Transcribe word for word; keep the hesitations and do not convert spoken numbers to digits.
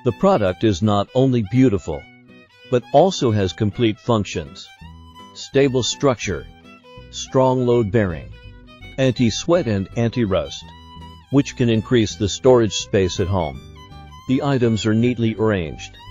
The product is not only beautiful, but also has complete functions. Stable structure, strong load bearing, anti-sweat and anti-rust, which can increase the storage space at home. The items are neatly arranged,